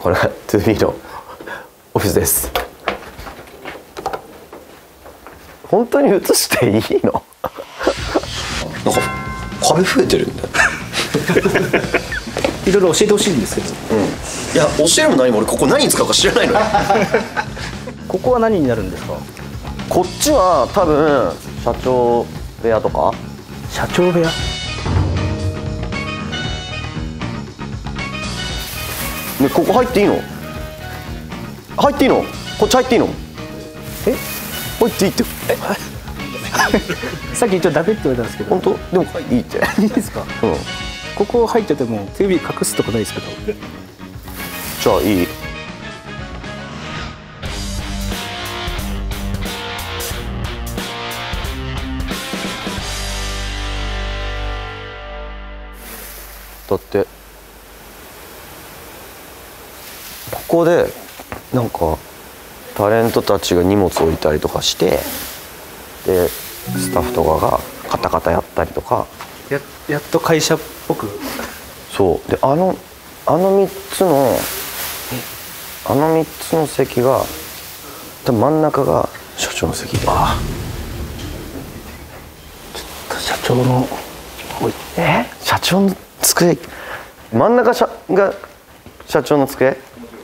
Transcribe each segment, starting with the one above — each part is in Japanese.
これが 2B のオフィスです。本当に映していいの？なんか壁増えてるんだよ。 いろいろ教えてほしいんですけど。 いや教えるも何も俺ここ何に使うか知らないのよ。 ここは何になるんですか？ こっちは多分社長部屋とか。 社長部屋。 ね、ここ入っていいの？入っていいの？こっち入っていいの？ え？ 入っていいって。 さっき一応ダメって言われたんですけど。 本当？でもいいって。 いいですか？ うん。 ここ入っててもテレビ隠すとこないですけど。 じゃあいい？だってここでなんかタレントたちが荷物置いたりとかして、でスタッフとかがカタカタやったりとか。 やっと会社っぽく。 そうであの3つの席が多分真ん中が社長の席で。 ああ、ちょっと社長の社長の机、真ん中が社長の机。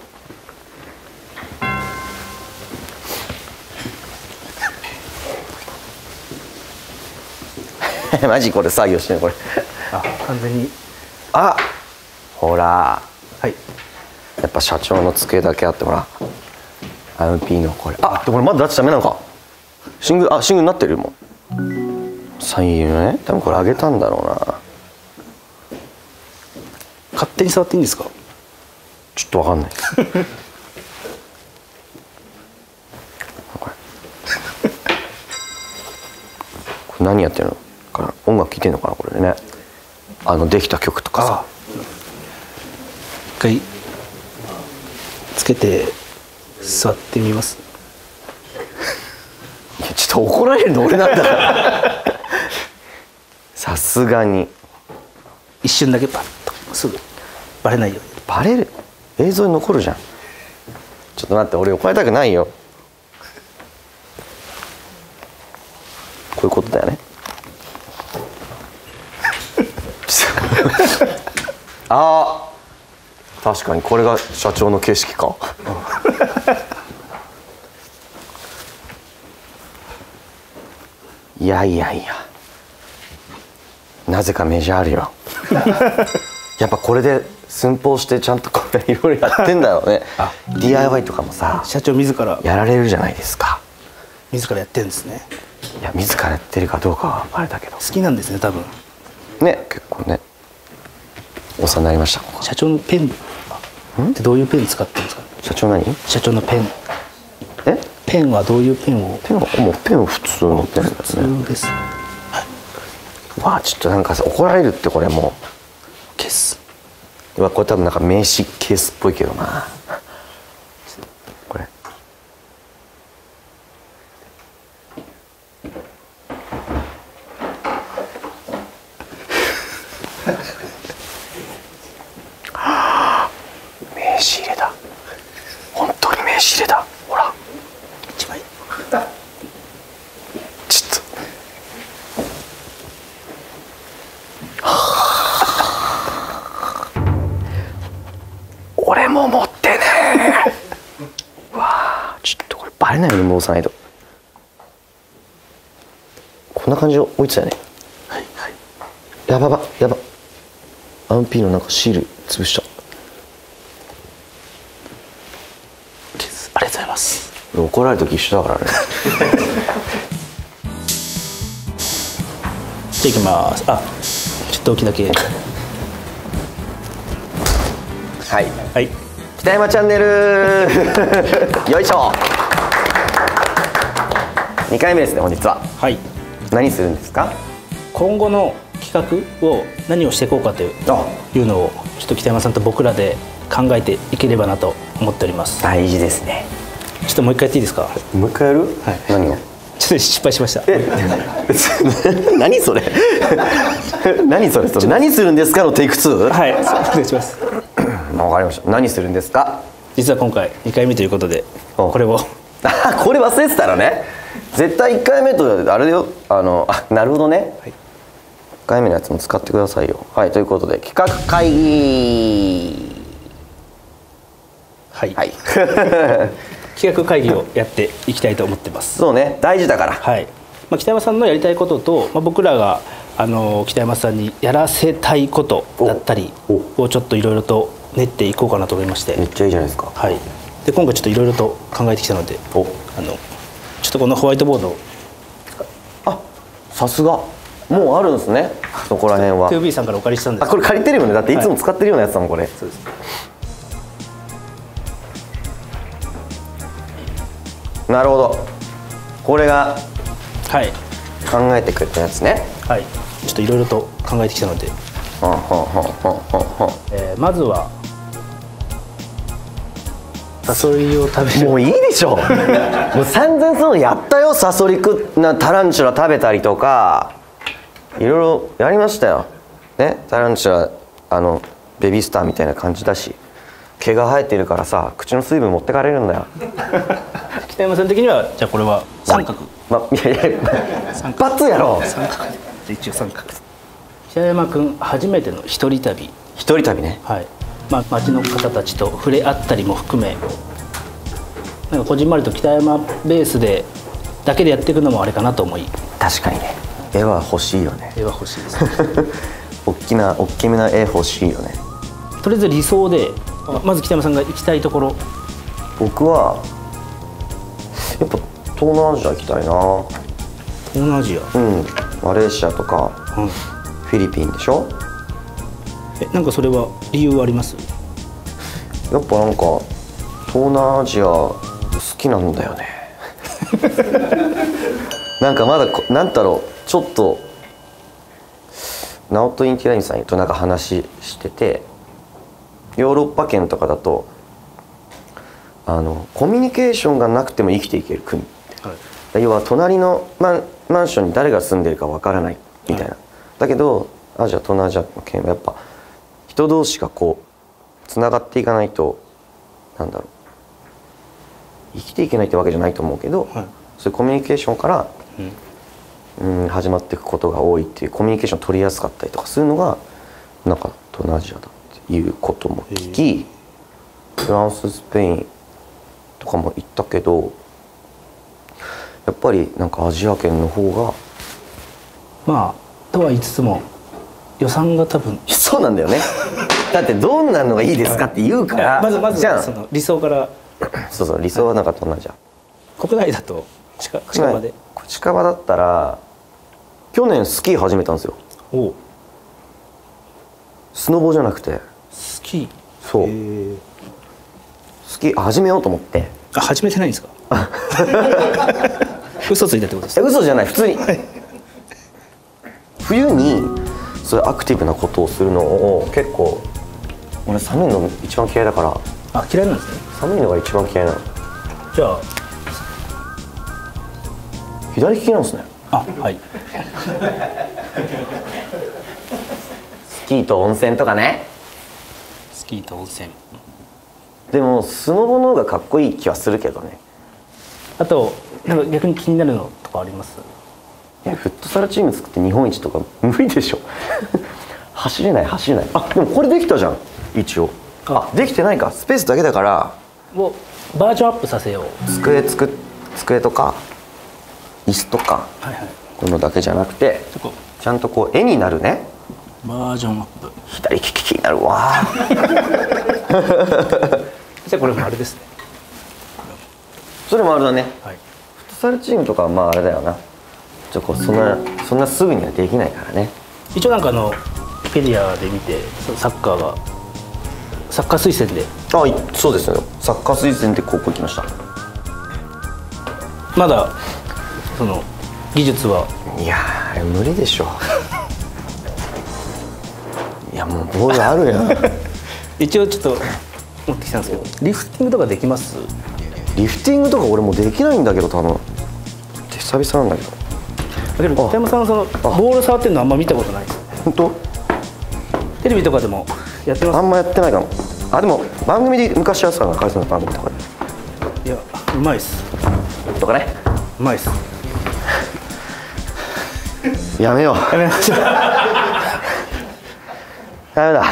マジこれ作業してるこれ。 あ、完全に。 あ、ほら、 はい。 やっぱ社長の机だけあって、ほら MP のこれ。あ、でもこれまだ出しちゃダメなのか。シングルになってるよもう。サインね、多分これあげたんだろうな。 勝手に触っていいんですか？ ちょっとわかんない。これ何やってるのかな、音楽聴いてんのかなこれでね。できた曲とかさ。 一回つけて座ってみます。 いやちょっと怒られるの俺なんだから。さすがに一瞬だけパッとすぐバレないように。 バレる？映像に残るじゃん。ちょっと待って、俺怒られたくないよ。こういうことだよね。あー、確かにこれが社長の景色か。いやいやいや、なぜかメジャーあるよ。やっぱこれで寸法してちゃんとこれいろいろやってんだろうね。DIY とかもさ、 社長自らやられるじゃないですか。 自らやってるんですね。 いや自らやってるかどうかはあれだけど好きなんですね多分ね。結構ねお世話になりました。 社長のペンってどういうペン使ってるんですか？ 社長何？ 社長のペン。ペンはどういうペンを？ ペンはもうペンを普通のペンだよね。 普通です。 わあ、ちょっとなんかさ怒られるって。これもうケース。 これ多分なんか名刺ケースっぽいけどな。これ名刺入れだ。本当に名刺入れだ。ほら一枚。 ちょっと俺も持ってねー。わあ、ちょっとこれバレないように戻さないと。こんな感じで置いてたよね。 はいはい。 やば。アンピーのなんかシール潰した。 ケース。ありがとうございます。 怒られる時一緒だからね。 じゃあいきます。あ、ちょっと大きいだけ。 はいはい。 北山チャンネル。よいしょ。2回目ですね本日は。 はい。 何するんですか？ 今後の企画を何をしていこうかというのをちょっと北山さんと僕らで考えていければなと思っております。 大事ですね。 ちょっともう一回やっていいですか？ もう一回やる？ はい。 何を？ ちょっと失敗しました。 何それ？何それ？何するんですかのテイク2？ はい。お願いします。 もわかりました。何するんですか？ 実は今回2回目ということでこれをこれ忘れてたらね、絶対1回目とあれだよ、なるほどね、1回目のやつも使ってくださいよ。はい、ということで企画会議、 はい、 はい企画会議をやっていきたいと思ってます。 そうね、大事だから。 はい、北山さんのやりたいことと、僕らが北山さんにやらせたいことだったりをちょっといろいろと練っていこうかなと思いまして。 めっちゃいいじゃないですか。 はい、で今回ちょっといろいろと考えてきたので、ちょっとこのホワイトボードを、 あ、さすがもうあるんですね、そこら辺は。 2B さんからお借りしたんです。 あ、これ借りてるよね、だっていつも使ってるようなやつだもんこれ。 そうです。 なるほど、これがはい考えてくれたやつね。 はい、ちょっといろいろと考えてきたので、まずはサソリを食べる。 もういいでしょもう散々そのやったよ、サソリタランチュラ食べたりとかいろいろやりましたよね。タランチュラベビースターみたいな感じだし、毛が生えてるからさ、口の水分持ってかれるんだよ。 北山さん的にはじゃあこれは三角、 いやいやバツやろ。 三角で一応三角。北山君初めての一人旅。 一人旅ね。 はい、町の方たちと触れ合ったりも含め、なんかこじんまりと北山ベースでだけでやっていくのもあれかなと思い。 確かにね、絵は欲しいよね。 絵は欲しいです大きめな絵欲しいよね。 とりあえず理想でまず北山さんが行きたいところ。 僕はやっぱ東南アジア行きたいな。 東南アジア、 マレーシアとか、フィリピンでしょ。 なんかそれは理由はあります？ やっぱなんか東南アジア好きなんだよねなんかまだなんだろう、ちょっとナオト・インティライミさんとなんか話してて、ヨーロッパ圏とかだとコミュニケーションがなくても生きていける国、要は隣のマンションに誰が住んでるかわからないみたいな、だけど東南アジアの県はやっぱ人同士がこうつながっていかないと、なんだろう、生きていけないってわけじゃないと思うけど、そういうコミュニケーションから、始まっていくことが多いっていう、コミュニケーション取りやすかったりとかするのがなんか東南アジアだっていうことも聞き、フランススペインとかも行ったけど、やっぱりなんかアジア圏の方がとは言いつつも予算が多分そうなんだよねだってどんなのがいいですかって言うから、 まずじゃあその理想からそう理想はなんか東南アジア、 国内だと近場で。 近場だったら去年スキー始めたんですよ。スノボじゃなくてスキー。 そうスキー始めようと思って。 始めてないんですか嘘ついたってことですか？ 嘘じゃない、普通に冬にそういうアクティブなことをするのを結構、俺寒いの一番嫌いだから。 嫌いなんですね。 寒いのが一番嫌いなの。 じゃあ左利きなんですね。 はい。 スキーと温泉とかね。 スキーと温泉。 でもスノボの方がかっこいい気はするけどね。 あとなんか逆に気になるのとかあります？ フットサルチーム作って日本一とか無理でしょ走れない。でもこれできたじゃん一応。できてないか、スペースだけだからをバージョンアップさせよう。 机とか椅子とか、こういうのだけじゃなくてちゃんとこう絵になるね。 バージョンアップ。 左利きになるわじゃあこれもあれですね。 それもあれだね。 はい、 フットサルチームとかはあれだよな。そんなすぐにはできないからね。 一応なんかウィキペディアで見てサッカー推薦で。 そうですよ、サッカー推薦で高校行きました。 まだその技術は。 いやあれ無理でしょいやもうボールあるやん一応ちょっと持ってきたんですけど、リフティングとかできます？ リフティングとか俺もできないんだけど、多分久々なんだけど。 だけど北山さんボール触ってるのあんま見たことないです。 本当？ テレビとかでもやってます？ あんまやってないかも。 あ、でも番組で昔やってたの海鮮の番組とかで。 いや、うまいっす。 とかね。 うまいっす。 やめよう。 やめましょう。 ダメだ。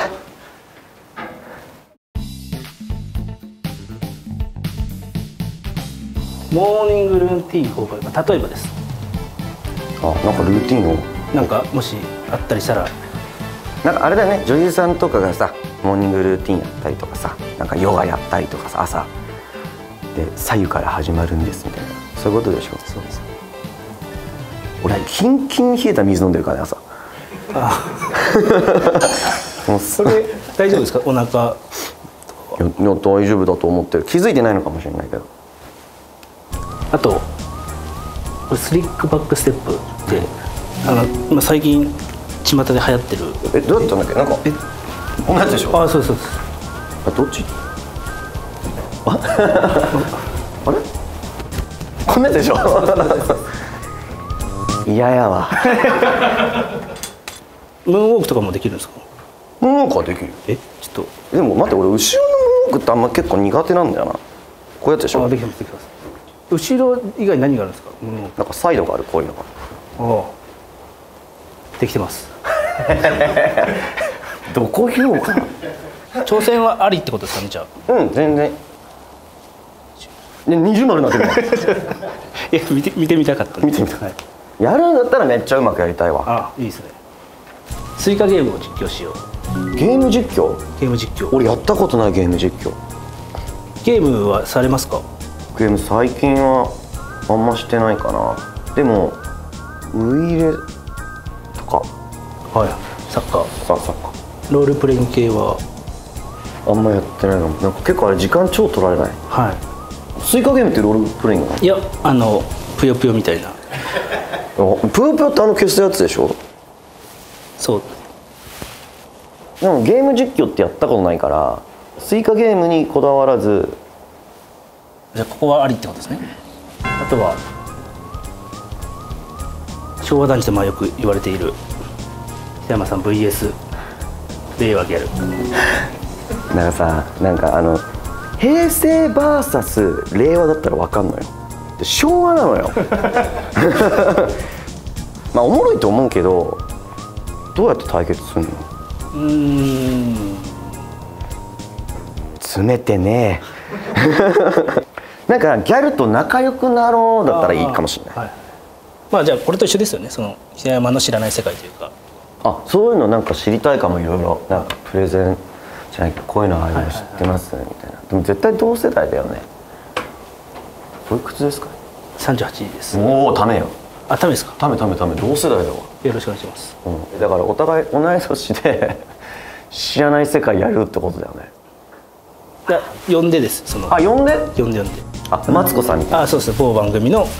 モーニングルーティン公開、例えばです。 あ、なんかルーティンを。 なんかもしあったりしたら。 なんかあれだよね、女優さんとかがさモーニングルーティンやったりとかさ、なんかヨガやったりとかさ、朝で左右から始まるんですみたいな、そういうことでしょ。 そうです。 俺キンキンに冷えた水飲んでるからね、朝。もうそれ大丈夫ですか、お腹。 いや大丈夫だと思ってる。気づいてないのかもしれないけど。 あとスリックバックステップって今最近巷で流行ってる。 どうやったんだっけ、なんかこんなやつでしょ。 あ、そうそうです。 あ、どっち。ああれこんなやつでしょ。嫌やわ。 ムーンウォークとかもできるんですか。 ムーンウォークはできる。 ちょっでも待って、俺後ろのムーンウォークってあんま結構苦手なんだよな。こういうやつでしと。 ょ。 できますできます。後ろ以外何があるんですか、ムーンウォーク。 なんかサイドがある、こういうのが。 ああ、できてます。 どこ言おうかな。 挑戦はありってことですかね、じゃあ。 うん、全然。で、20丸になってるの。 いや、見てみたかったんで。 見てみたはい。 やるんだったらめっちゃうまくやりたいわ。 あ、いいですね。スイカゲームを実況しよう。 ゲーム実況。 ゲーム実況。 俺やったことない、ゲーム実況。 ゲームはされますか。 ゲーム最近はあんましてないかな。でもウイイレとか。 はい。サッカー。 サッカーロールプレイング系は。 あんまやってないかも。なんか結構あれ時間超取られない。 はスイカゲームってロールプレイングなの。 い。いや、ぷよぷよみたいな。 ぷよぷよって消すやつでしょ。 そう。 でもゲーム実況ってやったことないから、スイカゲームにこだわらず。 じゃあここはありってことですね。あとは昭和男児とよく言われている北山さん VS 令和ギャル。 なんかさ、なんか平成 VS 令和だったら分かんのよ。で昭和なのよ。まあおもろいと思うけど、どうやって対決するの。詰めてね。なんかギャルと仲良くなろうだったらいいかもしれない。 はい、まあじゃあこれと一緒ですよね、その北山の知らない世界というか。 あ、そういうのなんか知りたいかも。いろいろなんかプレゼンじゃないけど、こういうのあるの知ってますみたいな。でも絶対同世代だよね。おいくつですか。 38です。 おお、ためよ。 あ、ためですか。 ため同世代だわ。 よろしくお願いします。 だからお互い同い年で知らない世界やるってことだよね。 いや、呼んでです。その。 あ、呼んで。 呼んで。 あ、マツコさんみたいな。 あ、そうです。某番組の。 あ、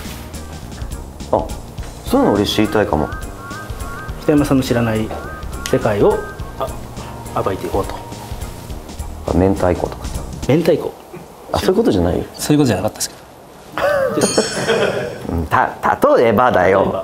そういうの俺知りたいかも。 北山さんの知らない世界を暴いていこうと。 明太子とかさ。 明太子。 あ、そういうことじゃないよ。 そういうことじゃなかったですけど。 例えばだよ。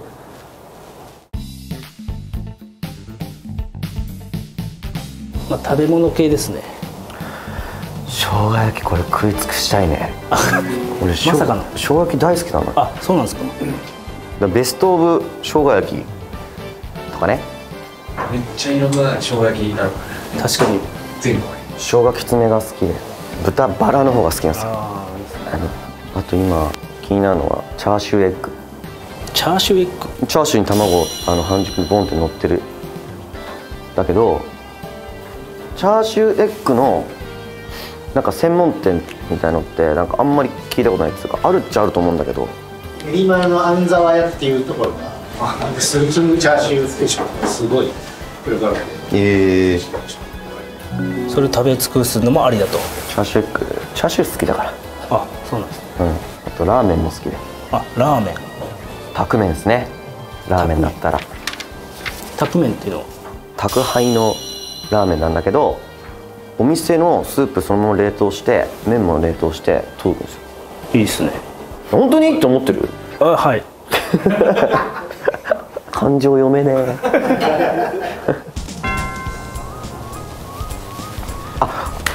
まあ食べ物系ですね。 生姜焼き、これ食い尽くしたいね。俺まさかの生姜焼き大好きなの。 あ、そうなんですか。 ベストオブ生姜焼きとかね。 めっちゃいろんな生姜焼きになる。 確かに。 全国。 生姜きつめが好きで、豚バラの方が好きなんですよ。あと今気になるのはチャーシューエッグ。 チャーシューエッグ。 チャーシューに卵半熟ボンって乗ってる。だけどチャーシューエッグのなんか専門店みたいのってなんかあんまり聞いたことないっていうか、あるっちゃあると思うんだけど。 練馬の安沢屋っていうところがスープチャーシュースペシャル、すごいこれからそれ食べ尽くすのもありだと。 チャーシューエッグ、チャーシュー好きだから。 あ、そうなんですね。 あとラーメンも好きで。 あ、ラーメン。 タクメンですね。ラーメンだったらタクメンっていうのは宅配のラーメンなんだけど、お店のスープそのまま冷凍して麺も冷凍して届くんですよ。 いいですね。 本当にって思ってる。 あ、はい。 感情読めねえ。あ、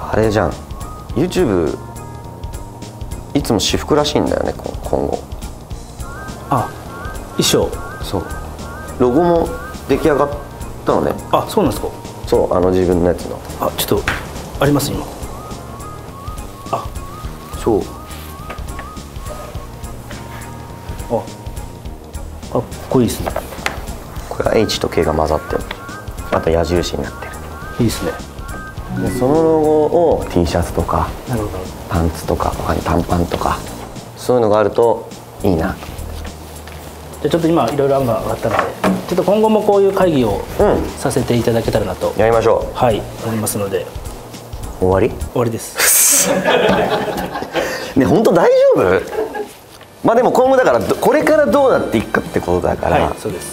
あれじゃん YouTube いつも私服らしいんだよね今後。 あ、衣装。 そうロゴも出来上がったのね。 あ、そうなんですか。 そう自分のやつの。 あ、ちょっとあります今。あ、 そうかっこいいですね。 これは H と K が混ざってる。あと矢印になってる。 いいですね。 でそのロゴを T シャツとかなるほど。 パンツとか他に短パンとかそういうのがあるといいな。 じゃあちょっと今いろいろ案が上がったので、ちょっと今後もこういう会議をさせていただけたらなと、 やりましょはい思いますので。 う。終わり終わりです。 ね本当大丈夫？まあでも今後だからこれからどうなっていくかってことだから、 はい、そうです。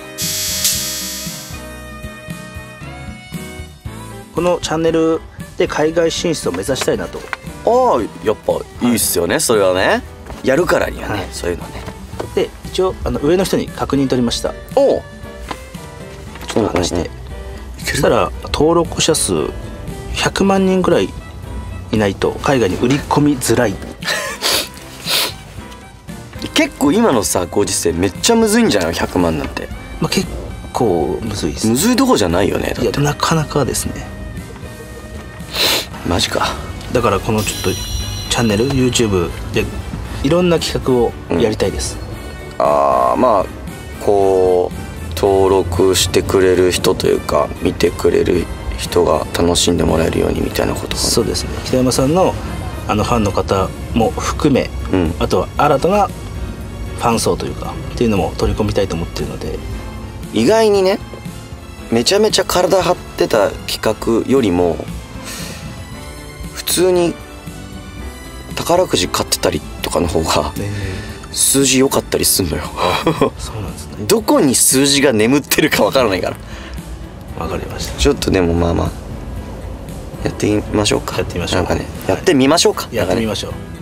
このチャンネルで海外進出を目指したいなと。 ああやっぱいいっすよね、それはね。やるからにはね、 はいそういうのね。 で一応上の人に確認取りました。 おお、 ちょっと話して、そしたら登録者数100万人ぐらいいないと海外に売り込みづらい。 結構今のさご時世めっちゃむずいんじゃない？ 100 万なんて。 まあ結構むずいです。 むずいとこじゃないよね。だいやってなかなかですね。 マジか。 だからこのちょっとチャンネル YouTube でいろんな企画をやりたいです。 ああまあこう登録してくれる人というか見てくれる人が楽しんでもらえるようにみたいなことかな。 そうですね。北山さんのファンの方も含め、あとは新たなファン層というかっていうのも取り込みたいと思ってるので。 意外にねめちゃめちゃ体張ってた企画よりも普通に宝くじ買ってたりとかの方が数字良かったりすんのよ。 そうなんですね。 どこに数字が眠ってるかわからないから。 わかりました。 ちょっとでもまあまあやってみましょうか。 やってみましょう。 なんかね、やってみましょうか。 やってみましょう。